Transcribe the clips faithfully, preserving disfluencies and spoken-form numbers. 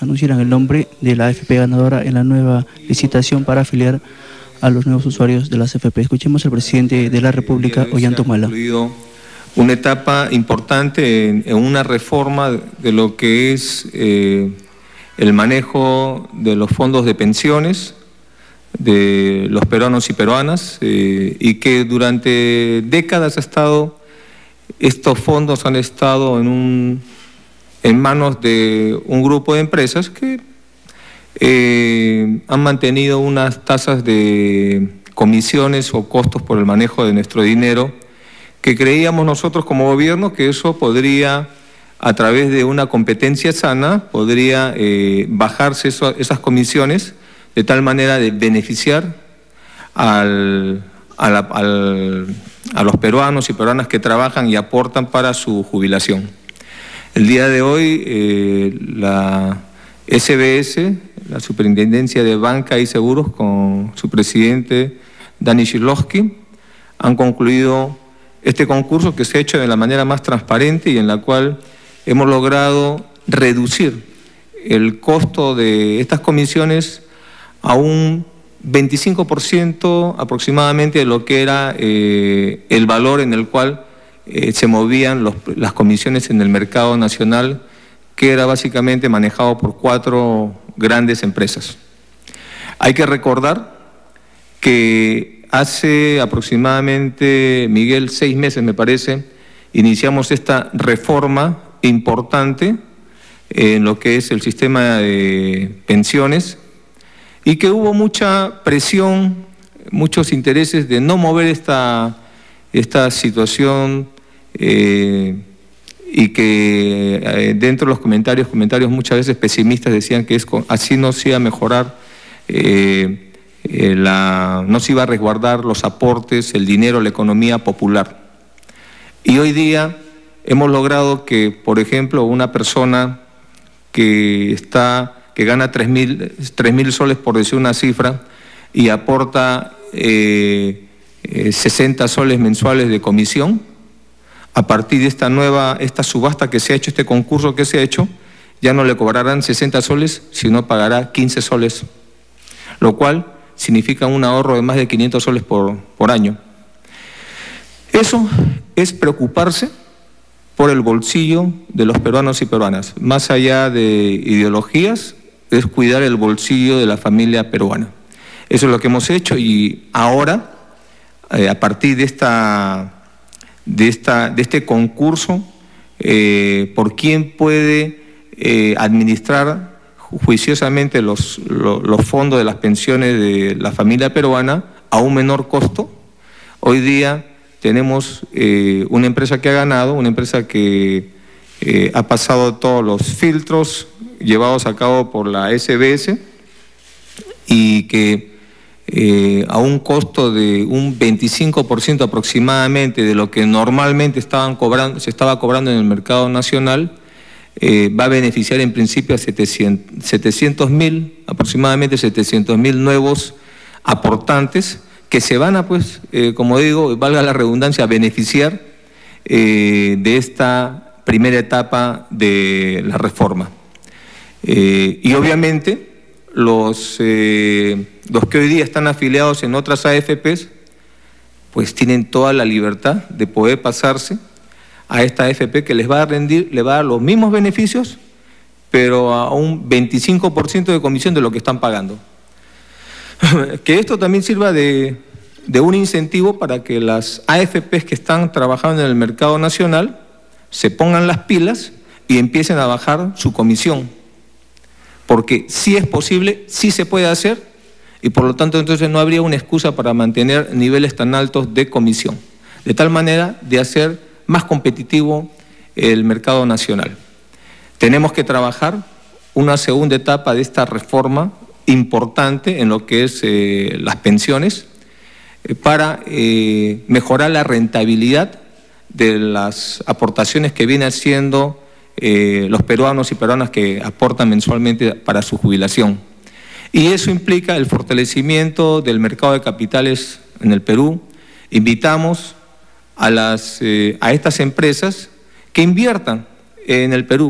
anunciaran el nombre de la A F P ganadora en la nueva licitación para afiliar a los nuevos usuarios de las A F P. Escuchemos al presidente de la República, Ollantumala. Una etapa importante en, en una reforma de lo que es eh, el manejo de los fondos de pensiones de los peruanos y peruanas, eh, y que durante décadas ha estado, estos fondos han estado en, un, en manos de un grupo de empresas que eh, han mantenido unas tasas de comisiones o costos por el manejo de nuestro dinero, que creíamos nosotros como gobierno que eso podría, a través de una competencia sana, podría eh, bajarse eso, esas comisiones, de tal manera de beneficiar al, a, la, al, a los peruanos y peruanas que trabajan y aportan para su jubilación. El día de hoy eh, la S B S, la Superintendencia de Banca y Seguros, con su presidente Dani Shirlovsky, han concluido este concurso que se ha hecho de la manera más transparente y en la cual hemos logrado reducir el costo de estas comisiones a un veinticinco por ciento aproximadamente de lo que era eh, el valor en el cual eh, se movían los, las comisiones en el mercado nacional, que era básicamente manejado por cuatro grandes empresas. Hay que recordar que hace aproximadamente, Miguel, seis meses me parece, iniciamos esta reforma importante en lo que es el sistema de pensiones, y que hubo mucha presión, muchos intereses de no mover esta, esta situación eh, y que eh, dentro de los comentarios, comentarios muchas veces pesimistas decían que es, así no se iba a mejorar, eh, eh, la, no se iba a resguardar los aportes, el dinero, la economía popular. Y hoy día hemos logrado que, por ejemplo, una persona que está... que gana tres mil soles, por decir una cifra, y aporta eh, eh, sesenta soles mensuales de comisión, a partir de esta nueva, esta subasta que se ha hecho, este concurso que se ha hecho, ya no le cobrarán sesenta soles, sino pagará quince soles, lo cual significa un ahorro de más de quinientos soles por, por año. Eso es preocuparse por el bolsillo de los peruanos y peruanas, más allá de ideologías, es cuidar el bolsillo de la familia peruana. Eso es lo que hemos hecho y ahora, eh, a partir de, esta, de, esta, de este concurso, eh, por quién puede eh, administrar juiciosamente los, los, los fondos de las pensiones de la familia peruana a un menor costo. Hoy día tenemos eh, una empresa que ha ganado, una empresa que eh, ha pasado todos los filtros llevados a cabo por la S B S y que eh, a un costo de un veinticinco por ciento aproximadamente de lo que normalmente estaban cobrando, se estaba cobrando en el mercado nacional, eh, va a beneficiar en principio a setecientos mil, aproximadamente setecientos mil nuevos aportantes que se van a, pues, eh, como digo, valga la redundancia, a beneficiar eh, de esta primera etapa de la reforma. Eh, y obviamente los, eh, los que hoy día están afiliados en otras A F Pes pues tienen toda la libertad de poder pasarse a esta A F P que les va a rendir, le va a dar los mismos beneficios, pero a un veinticinco por ciento de comisión de lo que están pagando. Que esto también sirva de, de un incentivo para que las A F Pes que están trabajando en el mercado nacional se pongan las pilas y empiecen a bajar su comisión. Porque sí es posible, sí se puede hacer, y por lo tanto entonces no habría una excusa para mantener niveles tan altos de comisión, de tal manera de hacer más competitivo el mercado nacional. Tenemos que trabajar una segunda etapa de esta reforma importante en lo que es eh, las pensiones eh, para eh, mejorar la rentabilidad de las aportaciones que viene haciendo Eh, los peruanos y peruanas que aportan mensualmente para su jubilación. Y eso implica el fortalecimiento del mercado de capitales en el Perú. Invitamos a, las, eh, a estas empresas que inviertan en el Perú,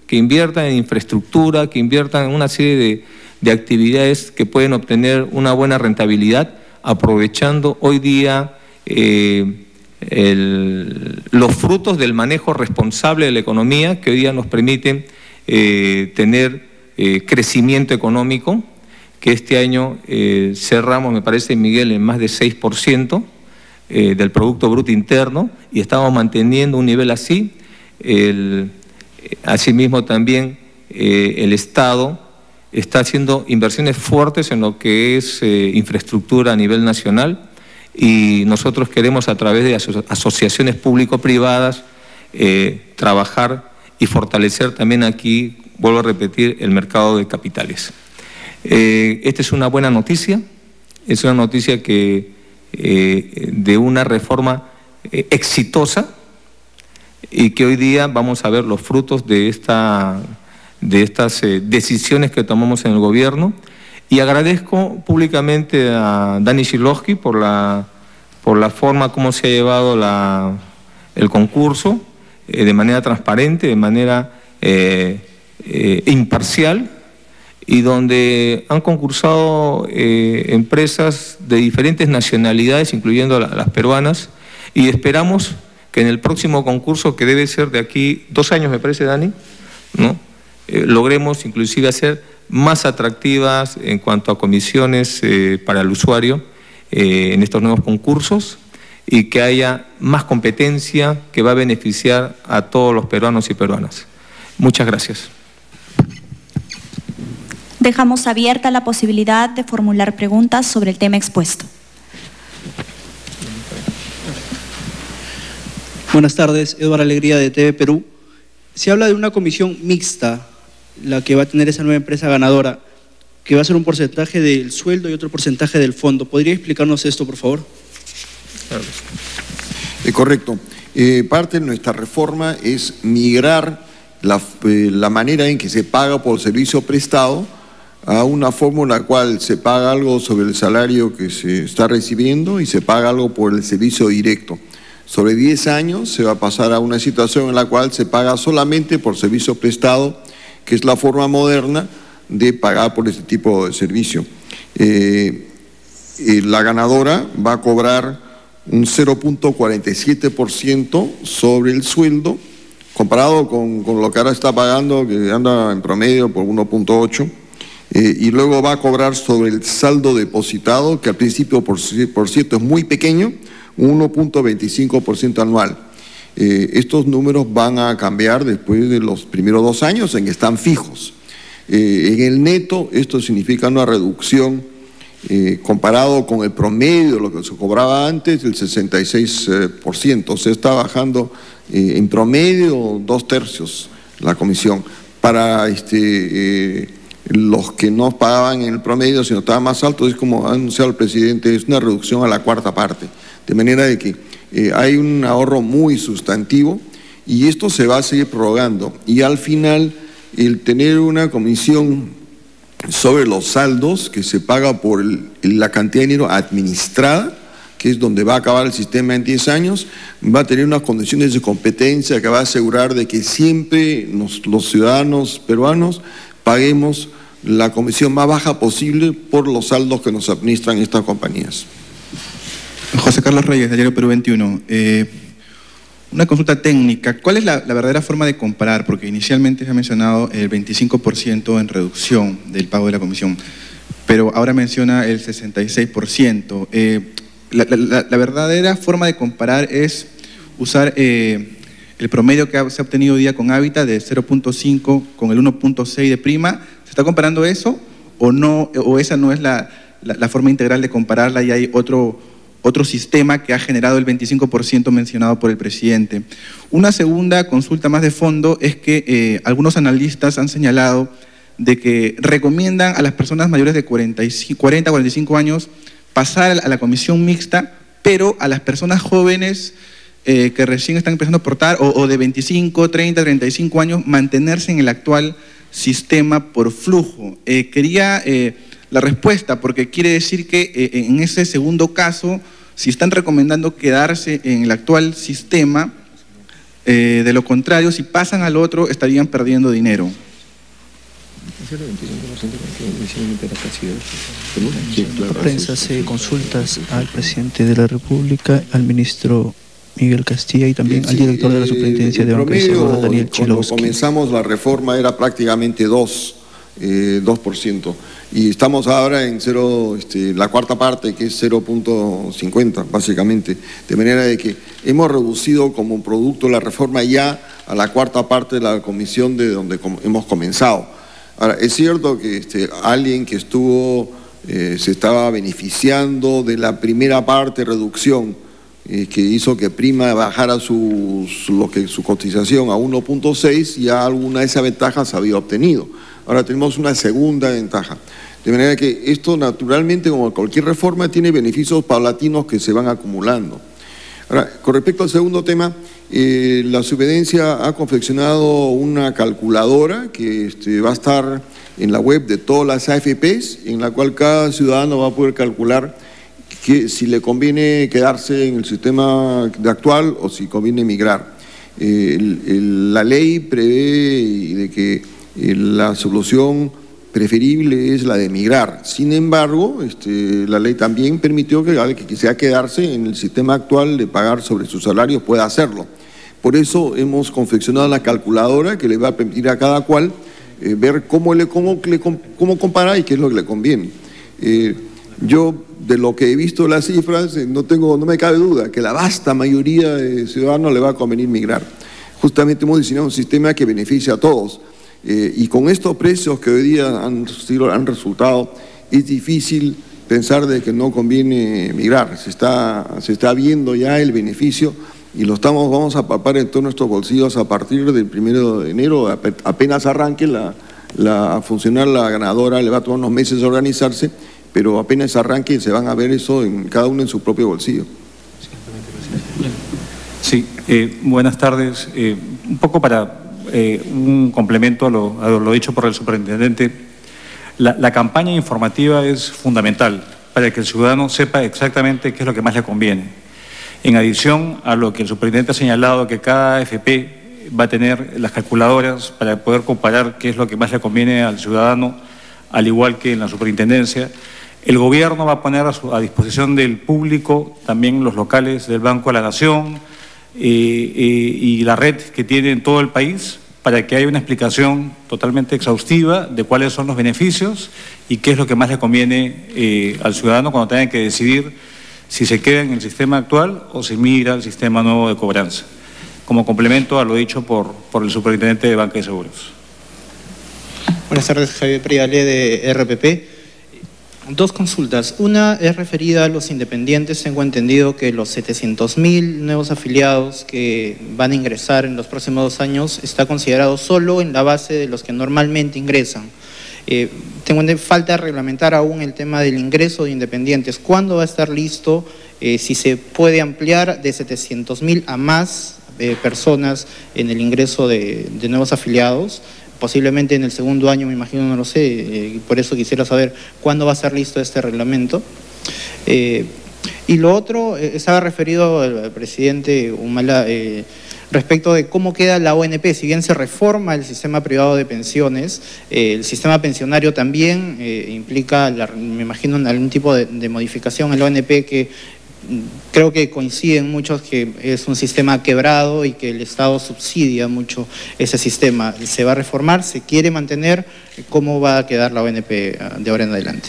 que inviertan en infraestructura, que inviertan en una serie de, de actividades que pueden obtener una buena rentabilidad, aprovechando hoy día eh, el, los frutos del manejo responsable de la economía, que hoy día nos permiten eh, tener eh, crecimiento económico, que este año eh, cerramos, me parece, Miguel, en más de seis por ciento eh, del Producto Bruto Interno, y estamos manteniendo un nivel así. El, asimismo también eh, el Estado está haciendo inversiones fuertes en lo que es eh, infraestructura a nivel nacional, y nosotros queremos, a través de aso asociaciones público-privadas, eh, trabajar y fortalecer también aquí, vuelvo a repetir, el mercado de capitales. Eh, esta es una buena noticia, es una noticia que eh, de una reforma eh, exitosa, y que hoy día vamos a ver los frutos de, esta, de estas eh, decisiones que tomamos en el gobierno. Y agradezco públicamente a Dani Shilowski por la, por la forma como se ha llevado la, el concurso, eh, de manera transparente, de manera eh, eh, imparcial, y donde han concursado eh, empresas de diferentes nacionalidades, incluyendo la, las peruanas, y esperamos que en el próximo concurso, que debe ser de aquí dos años, me parece, Dani, ¿no? Eh, logremos inclusive hacer más atractivas en cuanto a comisiones eh, para el usuario eh, en estos nuevos concursos, y que haya más competencia que va a beneficiar a todos los peruanos y peruanas. Muchas gracias. Dejamos abierta la posibilidad de formular preguntas sobre el tema expuesto. Buenas tardes, Eduardo Alegría de T V Perú. Se habla de una comisión mixta, la que va a tener esa nueva empresa ganadora, que va a ser un porcentaje del sueldo y otro porcentaje del fondo. ¿Podría explicarnos esto, por favor? Eh, correcto. Eh, parte de nuestra reforma es migrar la, eh, la manera en que se paga por servicio prestado a una fórmula en la cual se paga algo sobre el salario que se está recibiendo y se paga algo por el servicio directo. Sobre diez años se va a pasar a una situación en la cual se paga solamente por servicio prestado, que es la forma moderna de pagar por este tipo de servicio. Eh, eh, la ganadora va a cobrar un cero punto cuarenta y siete por ciento sobre el sueldo, comparado con, con lo que ahora está pagando, que anda en promedio por uno punto ocho, eh, y luego va a cobrar sobre el saldo depositado, que al principio, por, por cierto, es muy pequeño, uno punto veinticinco por ciento anual. Eh, estos números van a cambiar después de los primeros dos años en que están fijos. Eh, en el neto esto significa una reducción eh, comparado con el promedio, lo que se cobraba antes, del sesenta y seis por ciento. Se está bajando eh, en promedio dos tercios la comisión. Para este, eh, los que no pagaban en el promedio, sino estaban más altos, es como ha anunciado el presidente, es una reducción a la cuarta parte. De manera de que eh, hay un ahorro muy sustantivo, y esto se va a seguir prorrogando. Y al final, el tener una comisión sobre los saldos que se paga por el, la cantidad de dinero administrada, que es donde va a acabar el sistema en diez años, va a tener unas condiciones de competencia que va a asegurar de que siempre nos, los ciudadanos peruanos paguemos la comisión más baja posible por los saldos que nos administran estas compañías. José Carlos Reyes, de Diario Perú veintiuno. Eh, una consulta técnica. ¿Cuál es la, la verdadera forma de comparar? Porque inicialmente se ha mencionado el veinticinco por ciento en reducción del pago de la comisión, pero ahora menciona el sesenta y seis por ciento. Eh, la, la, la verdadera forma de comparar es usar eh, el promedio que se ha obtenido hoy día con Hábitat de cero punto cinco con el uno punto seis de prima. ¿Se está comparando eso o no? ¿O esa no es la, la, la forma integral de compararla y hay otro... otro sistema que ha generado el veinticinco por ciento mencionado por el presidente? Una segunda consulta más de fondo es que eh, algunos analistas han señalado de que recomiendan a las personas mayores de cuarenta, cuarenta, cuarenta y cinco años pasar a la comisión mixta, pero a las personas jóvenes eh, que recién están empezando a aportar, o, o de veinticinco, treinta, treinta y cinco años, mantenerse en el actual sistema por flujo. Eh, quería eh, la respuesta, porque quiere decir que eh, en ese segundo caso, si están recomendando quedarse en el actual sistema, Eh, de lo contrario, si pasan al otro, estarían perdiendo dinero. La prensa hace consultas al presidente de la República, al ministro Miguel Castilla y también Sí, al director de la eh, Superintendencia el de Banca y promedio, Seguros, Daniel cuando Chilowski. comenzamos la reforma era prácticamente dos, eh, dos por ciento. Y estamos ahora en cero, este, la cuarta parte, que es cero punto cincuenta, básicamente. De manera de que hemos reducido como producto de la reforma ya a la cuarta parte de la comisión de donde com hemos comenzado. Ahora, es cierto que este, alguien que estuvo, eh, se estaba beneficiando de la primera parte, reducción, eh, que hizo que Prima bajara su, su, lo que, su cotización a uno punto seis, ya alguna de esas ventajas se había obtenido. Ahora tenemos una segunda ventaja. De manera que esto naturalmente, como cualquier reforma, tiene beneficios paulatinos que se van acumulando. Ahora, con respecto al segundo tema, eh, la Superintendencia ha confeccionado una calculadora que este, va a estar en la web de todas las A F Pes, en la cual cada ciudadano va a poder calcular que si le conviene quedarse en el sistema actual o si conviene migrar. Eh, el, el, la ley prevé de que eh, la solución preferible es la de migrar. Sin embargo, este, la ley también permitió que alguien que quisiera quedarse en el sistema actual de pagar sobre sus salarios pueda hacerlo. Por eso hemos confeccionado la calculadora que le va a permitir a cada cual eh, ver cómo, le, cómo, le, cómo comparar y qué es lo que le conviene. Eh, yo, de lo que he visto las cifras, eh, no, tengo, no me cabe duda que la vasta mayoría de ciudadanos le va a convenir migrar. Justamente hemos diseñado un sistema que beneficia a todos. Eh, y con estos precios que hoy día han, han resultado, es difícil pensar de que no conviene migrar. Se está, se está viendo ya el beneficio y lo estamos, vamos a papar en todos nuestros bolsillos a partir del primero de enero. Apenas arranque la, la, a funcionar la ganadora, le va a tomar unos meses organizarse, pero apenas arranque se van a ver eso en cada uno en su propio bolsillo. Sí, eh, buenas tardes. Eh, un poco para... Eh, un complemento a lo, a lo dicho por el superintendente. La, la campaña informativa es fundamental para que el ciudadano sepa exactamente qué es lo que más le conviene. En adición a lo que el superintendente ha señalado, que cada A F Pe va a tener las calculadoras para poder comparar qué es lo que más le conviene al ciudadano, al igual que en la superintendencia, el gobierno va a poner a, su, a disposición del público también los locales del Banco de la Nación, Eh, eh, y la red que tiene en todo el país para que haya una explicación totalmente exhaustiva de cuáles son los beneficios y qué es lo que más le conviene eh, al ciudadano cuando tenga que decidir si se queda en el sistema actual o si migra al sistema nuevo de cobranza, como complemento a lo dicho por, por el superintendente de Banca y Seguros. Buenas tardes, Javier Priale de R P P. Dos consultas. Una es referida a los independientes. Tengo entendido que los setecientos mil nuevos afiliados que van a ingresar en los próximos dos años está considerado solo en la base de los que normalmente ingresan. Eh, tengo falta reglamentar aún el tema del ingreso de independientes. ¿Cuándo va a estar listo? Eh, si se puede ampliar de setecientos mil a más eh, personas en el ingreso de, de nuevos afiliados. Posiblemente en el segundo año, me imagino, no lo sé, eh, por eso quisiera saber cuándo va a estar listo este reglamento. Eh, y lo otro, eh, estaba referido al presidente Humala eh, respecto de cómo queda la O N P. Si bien se reforma el sistema privado de pensiones, eh, el sistema pensionario también eh, implica, la, me imagino, algún tipo de, de modificación en la O N P que creo que coinciden muchos que es un sistema quebrado y que el Estado subsidia mucho ese sistema. ¿Se va a reformar? ¿Se quiere mantener? ¿Cómo va a quedar la O N P de ahora en adelante?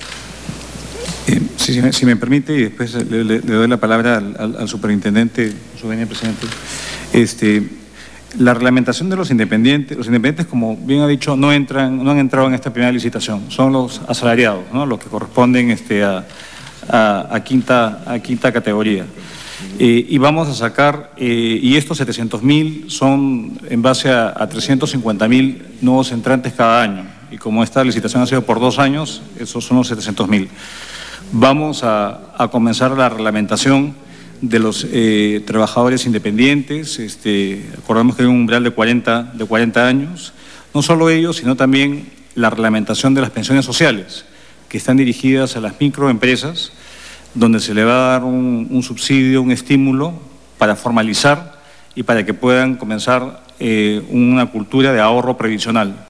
Eh, si, si me permite, y después le, le, le doy la palabra al, al, al superintendente, su venia presidente. Este, la reglamentación de los independientes, los independientes, como bien ha dicho, no entran, no han entrado en esta primera licitación, son los asalariados, ¿no? Los que corresponden este, a A, a, quinta, a quinta categoría. Eh, y vamos a sacar, eh, y estos setecientos mil son en base a, a trescientos cincuenta mil nuevos entrantes cada año. Y como esta licitación ha sido por dos años, esos son los setecientos mil. Vamos a, a comenzar la reglamentación de los eh, trabajadores independientes. Este, acordamos que hay un umbral de cuarenta, de cuarenta años. No solo ellos, sino también la reglamentación de las pensiones sociales, que están dirigidas a las microempresas, donde se le va a dar un, un subsidio, un estímulo para formalizar y para que puedan comenzar eh, una cultura de ahorro previsional.